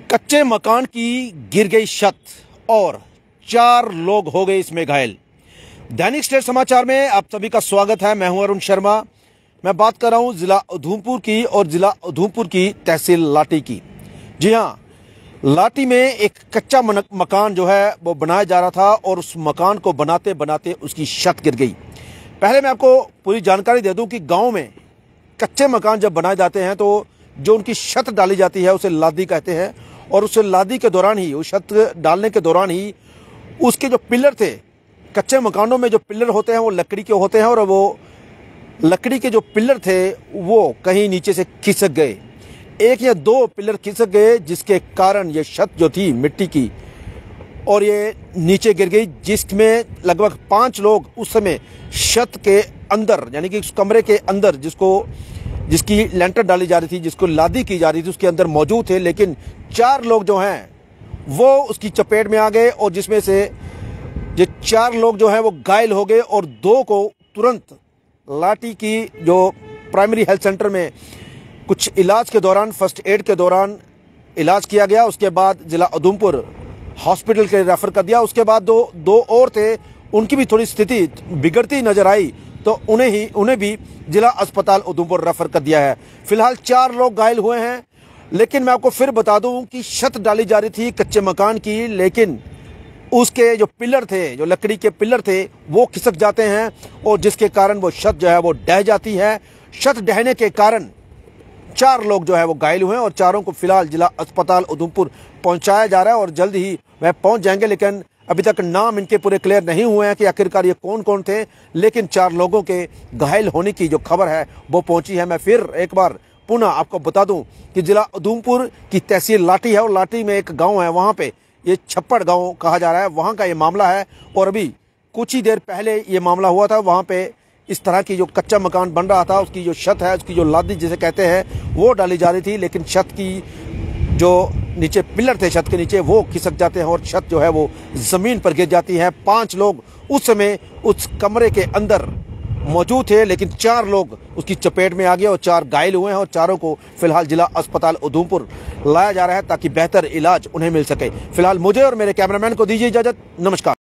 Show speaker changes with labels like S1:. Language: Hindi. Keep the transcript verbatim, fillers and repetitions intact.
S1: कच्चे मकान की गिर गई छत और चार लोग हो गए इसमें घायल। दैनिक स्टेट समाचार में आप सभी का स्वागत है। मैं हूं अरुण शर्मा। मैं बात कर रहा हूं जिला उधमपुर की और जिला उधमपुर की तहसील लाठी की। जी हां, लाठी में एक कच्चा मकान जो है वो बनाया जा रहा था और उस मकान को बनाते बनाते उसकी छत गिर गई। पहले मैं आपको पूरी जानकारी दे दूं कि गांव में कच्चे मकान जब बनाए जाते हैं तो जो उनकी छत डाली जाती है उसे लादी कहते हैं, और उस लादी के दौरान ही, उस छत डालने के दौरान ही उसके जो पिलर थे, कच्चे मकानों में जो पिलर होते हैं वो लकड़ी के होते हैं, और वो लकड़ी के जो पिलर थे वो कहीं नीचे से खिसक गए। एक या दो पिलर खिसक गए जिसके कारण ये छत जो थी मिट्टी की और ये नीचे गिर गई, जिसमें लगभग पांच लोग उस समय छत के अंदर, यानी कि उस कमरे के अंदर जिसको जिसकी लेंटर डाली जा रही थी, जिसको लादी की जा रही थी, उसके अंदर मौजूद थे। लेकिन चार लोग जो हैं वो उसकी चपेट में आ गए और जिसमें से ये चार लोग जो हैं वो घायल हो गए और दो को तुरंत लाठी की जो प्राइमरी हेल्थ सेंटर में कुछ इलाज के दौरान, फर्स्ट एड के दौरान इलाज किया गया। उसके बाद जिला उधमपुर हॉस्पिटल के रेफर कर दिया। उसके बाद दो दो और थे, उनकी भी थोड़ी स्थिति बिगड़ती नजर आई तो उन्हें ही उन्हें भी जिला अस्पताल उधमपुर रेफर कर दिया है। फिलहाल चार लोग घायल हुए हैं। लेकिन मैं आपको फिर बता दूं कि छत डाली जा रही थी कच्चे मकान की, लेकिन उसके जो पिलर थे, जो लकड़ी के पिलर थे, वो खिसक जाते हैं और जिसके कारण वो छत जो है वो ढह जाती है। छत ढहने के कारण चार लोग जो है वो घायल हुए और चारों को फिलहाल जिला अस्पताल उधमपुर पहुंचाया जा रहा है और जल्द ही वह पहुंच जाएंगे। लेकिन अभी तक नाम इनके पूरे क्लियर नहीं हुए हैं कि आखिरकार ये कौन कौन थे, लेकिन चार लोगों के घायल होने की जो खबर है वो पहुंची है। मैं फिर एक बार पुनः आपको बता दूं कि जिला उधमपुर की तहसील लाठी है और लाठी में एक गांव है, वहां पे ये छप्पड़ गांव कहा जा रहा है, वहां का ये मामला है। और अभी कुछ ही देर पहले ये मामला हुआ था। वहां पे इस तरह की जो कच्चा मकान बन रहा था, उसकी जो छत है, उसकी जो लादी जिसे कहते हैं, वो डाली जा रही थी। लेकिन छत की जो नीचे पिलर थे, छत के नीचे, वो खिसक जाते हैं और छत जो है वो जमीन पर गिर जाती है। पांच लोग उस समय उस कमरे के अंदर मौजूद थे, लेकिन चार लोग उसकी चपेट में आ गए और चार घायल हुए हैं और चारों को फिलहाल जिला अस्पताल उधमपुर लाया जा रहा है ताकि बेहतर इलाज उन्हें मिल सके। फिलहाल मुझे और मेरे कैमरामैन को दीजिए इजाजत। नमस्कार।